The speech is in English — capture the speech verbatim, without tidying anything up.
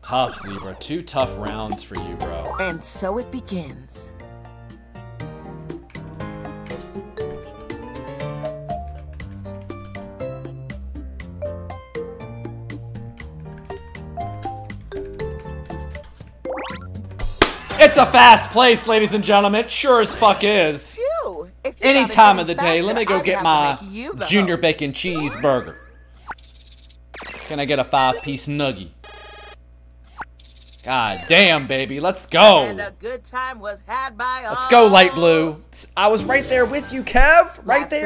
Tough, Zebra. Two tough rounds for you, bro. And so it begins. It's a fast place, ladies and gentlemen. It sure as fuck is. Phew, if you Any thought it time was of the faster, day, let me go I'd get have to my make you the junior host. bacon cheeseburger. Can I get a five-piece nuggie? God damn, baby. Let's go. And a good time was had by all. Let's go, light blue. I was right there with you, Kev. Right Last there.